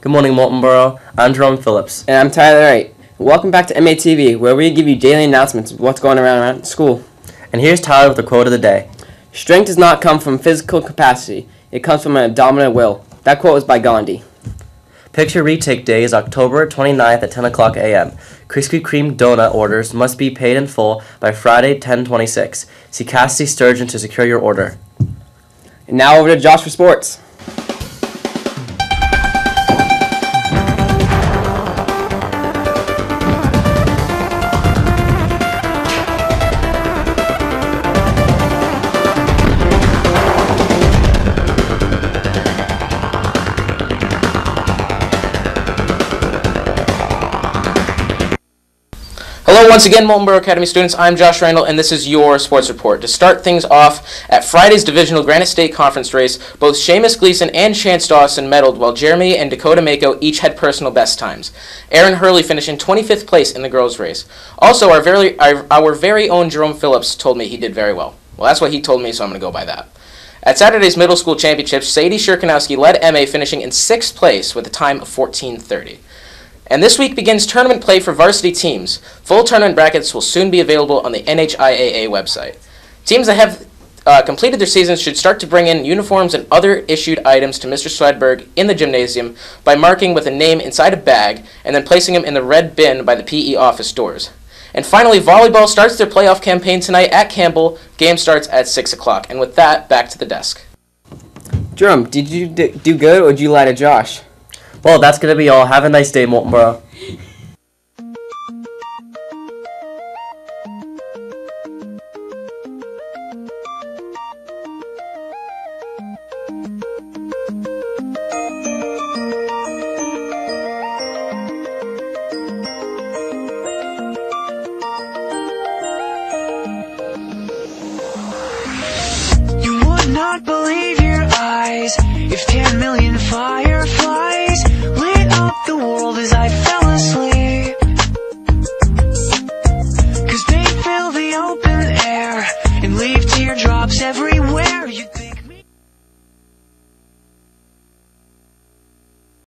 Good morning, Moultonborough. I'm Jerome Phillips. And I'm Tyler Wright. Welcome back to MATV, where we give you daily announcements of what's going around school. And here's Tyler with the quote of the day. Strength does not come from physical capacity. It comes from an dominant will. That quote was by Gandhi. Picture retake day is October 29th at 10 o'clock a.m. Krispy Kreme donut orders must be paid in full by Friday, 10/26. See Cassidy Sturgeon to secure your order. And now over to Josh for sports. Hello once again, Moultonborough Academy students. I'm Josh Randall, and this is your sports report. To start things off, at Friday's divisional Granite State Conference race, both Seamus Gleason and Chance Dawson medaled, while Jeremy and Dakota Mako each had personal best times. Aaron Hurley finished in 25th place in the girls' race. Also, our very own Jerome Phillips told me he did very well. Well, that's what he told me, so I'm going to go by that. At Saturday's middle school championships, Sadie Shirkanowski led MA, finishing in 6th place with a time of 14:30. And this week begins tournament play for varsity teams. Full tournament brackets will soon be available on the NHIAA website. Teams that have completed their seasons should start to bring in uniforms and other issued items to Mr. Swedberg in the gymnasium by marking with a name inside a bag and then placing them in the red bin by the PE office doors. And finally, volleyball starts their playoff campaign tonight at Campbell. Game starts at 6 o'clock. And with that, back to the desk. Jerome, did you do good or did you lie to Josh? Well, that's going to be all. Have a nice day, Moultonborough. You would not believe your eyes if 10 million fireflies lit up the world as I felt